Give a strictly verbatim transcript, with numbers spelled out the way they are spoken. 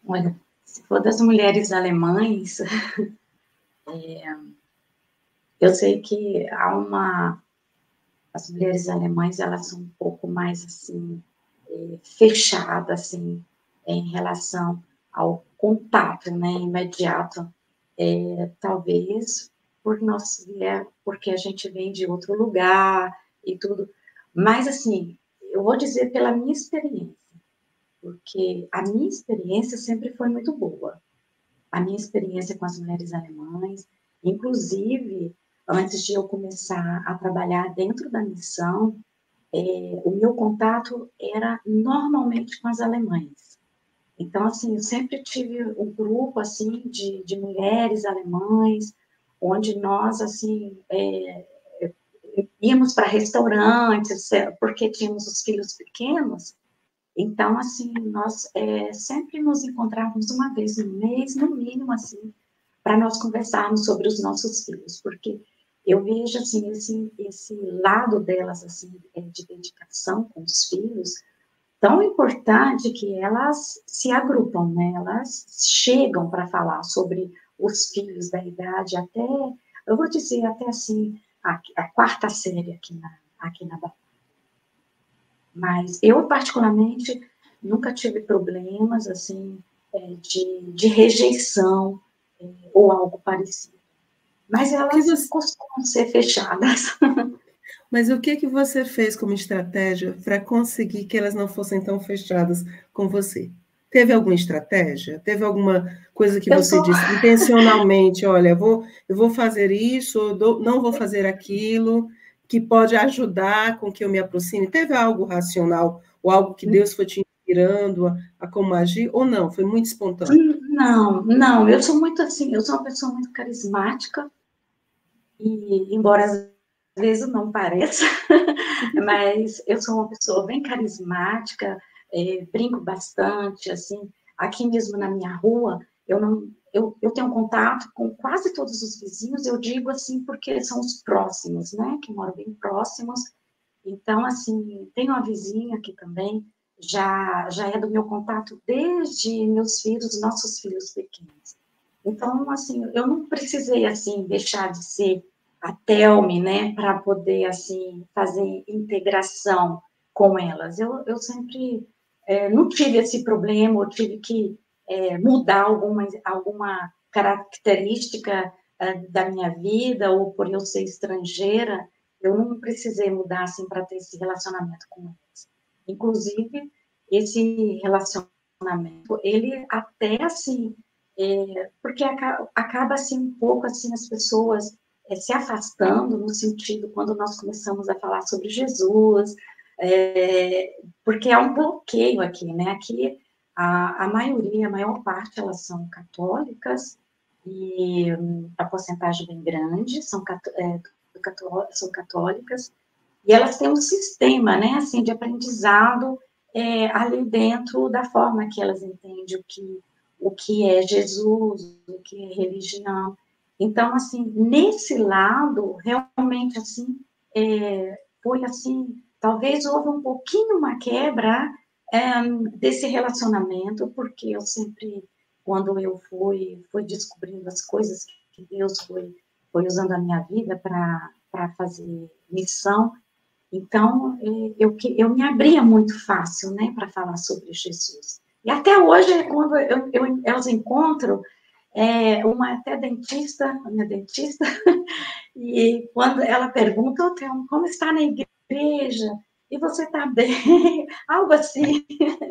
Olha, se for das mulheres alemães, eh, eu sei que há uma as mulheres alemãs, elas são um pouco mais, assim, eh, fechada, assim, em relação ao contato, né, imediato. Eh, talvez por nós vier porque a gente vem de outro lugar e tudo. Mas, assim, eu vou dizer pela minha experiência, porque a minha experiência sempre foi muito boa. A minha experiência com as mulheres alemãs, inclusive, antes de eu começar a trabalhar dentro da missão, eh, o meu contato era normalmente com as alemães. Então, assim, eu sempre tive um grupo, assim, de de mulheres alemãs, onde nós, assim, eh, íamos para restaurantes, eh, porque tínhamos os filhos pequenos, então, assim, nós, eh, sempre nos encontrávamos uma vez no mês, no mínimo, assim, para nós conversarmos sobre os nossos filhos, porque eu vejo, assim, esse esse lado delas, assim, eh, de dedicação com os filhos, tão importante que elas se agrupam, né, elas chegam para falar sobre os filhos da idade até, eu vou dizer até, assim, a a quarta série aqui na aqui na Ba Mas eu, particularmente, nunca tive problemas, assim, eh, de de rejeição, eh, ou algo parecido. Mas O que elas voc costumam ser fechadas. Mas o que que você fez como estratégia para conseguir que elas não fossem tão fechadas com você? Teve alguma estratégia? Teve alguma coisa que Eu você sou disse intencionalmente: "Olha, vou eu vou fazer isso, ou dou não vou fazer aquilo, que pode ajudar com que eu me aproxime"? Teve algo racional ou algo que Hum. Deus foi te inspirando a a como agir, ou não, foi muito espontâneo? Hum, não, não, eu sou muito, assim, eu sou uma pessoa muito carismática e, embora às vezes não pareça, mas eu sou uma pessoa bem carismática, eh, brinco bastante, assim. Aqui mesmo na minha rua, eu não eu eu tenho contato com quase todos os vizinhos, eu digo assim, porque são os próximos, né, que moram bem próximos. Então, assim, tem uma vizinha aqui também, já já é do meu contato desde meus filhos, nossos filhos pequenos. Então, assim, eu não precisei, assim, deixar de ser a Thelmy, né, para poder, assim, fazer integração com elas. Eu eu sempre, eh, não tive esse problema, ou tive que, eh, mudar alguma alguma característica, hã, da minha vida, ou por eu ser estrangeira, eu não precisei mudar, assim, para ter esse relacionamento com elas. Inclusive, esse relacionamento, ele até, assim, eh, porque aca acaba, assim, um pouco, assim, as pessoas, eh, se afastando, no sentido, quando nós começamos a falar sobre Jesus, eh, porque há um bloqueio aqui, né, aqui a a maioria, a maior parte, elas são católicas, e a porcentagem bem grande são cató eh, cató são católicas, e elas têm um sistema, né, assim, de aprendizado, eh, ali dentro da forma que elas entendem o que o que é Jesus, o que é religião. Então, assim, nesse lado, realmente, assim, eh, foi assim, talvez houve um pouquinho uma quebra, eh, desse relacionamento, porque eu sempre, quando eu fui fui descobrindo as coisas que Deus foi foi usando a minha vida pra pra fazer missão, então, eh, eu que eu me abria muito fácil, né, para falar sobre Jesus. E até hoje, quando eu eu elas encontro, eh, uma até dentista, a minha dentista, e quando ela pergunta: "Ô, Thelma, como está na igreja? E você está bem?", algo assim.